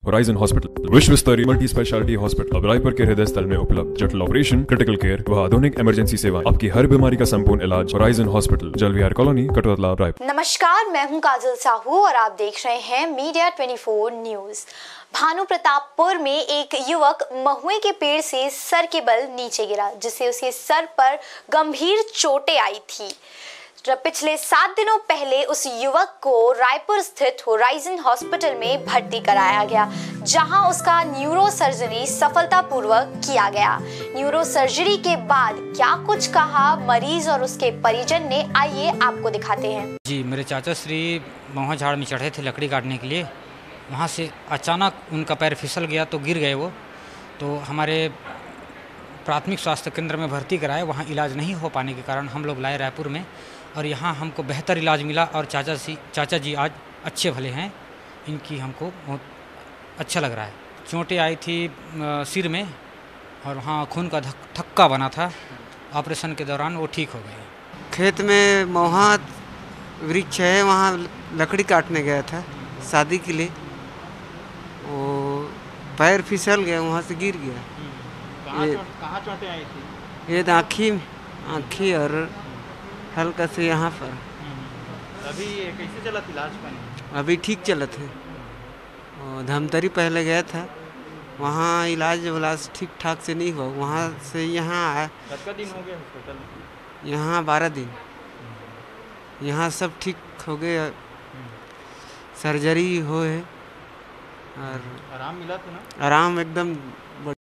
Horizon hospital विश्व स्तरीय multi speciality hospital अब रायपुर के हृदय स्थल में उपलब्ध। जटिल ऑपरेशन, क्रिटिकल केयर व आधुनिक इमरजेंसी सेवा, आपकी हर बीमारी का संपूर्ण इलाज। Horizon hospital, Jalvihar colony, Katotla, Raipur. नमस्कार, मैं हूं काजल साहू और आप देख रहे हैं मीडिया 24 न्यूज। भानु प्रतापपुर में एक युवक महुए के पेड़ से सर के बल नीचे गिरा, जिससे उसके सर पर गंभीर चोटें आई थी। पिछले 7 दिनों पहले उस युवक को रायपुर स्थित होराइजन हॉस्पिटल में भर्ती कराया गया, जहां उसका न्यूरो सर्जरी सफलतापूर्वक किया गया। न्यूरो सर्जरी के बाद क्या कुछ कहा मरीज और उसके परिजन ने, आइए आपको दिखाते हैं। जी, मेरे चाचा श्री महुआ झाड़ में चढ़े थे लकड़ी काटने के लिए। वहाँ से अचानक उनका पैर फिसल गया तो गिर गए वो। तो हमारे प्राथमिक स्वास्थ्य केंद्र में भर्ती कराए, वहाँ इलाज नहीं हो पाने के कारण हम लोग लाए रायपुर में, और यहाँ हमको बेहतर इलाज मिला और चाचा जी आज अच्छे भले हैं। इनकी हमको बहुत अच्छा लग रहा है। चोटें आई थी सिर में और वहाँ खून का थक्का बना था। ऑपरेशन के दौरान वो ठीक हो गए। खेत में महुआ वृक्ष है, वहाँ लकड़ी काटने गया था शादी के लिए। वो पैर फिसल गया, वहाँ से गिर गया। कहाँ चोटें आई थी? ये आँखी और हल्का से यहाँ पर। अभी कैसे चला इलाज पानी? अभी ठीक चलत है। और धमतरी पहले गया था, वहाँ इलाज ठीक ठाक से नहीं हुआ। वहाँ से यहाँ आया। कितना दिन हो गया हॉस्पिटल? यहाँ 12 दिन। यहाँ सब ठीक हो गए, सर्जरी हो है और आराम मिला था ना? आराम एकदम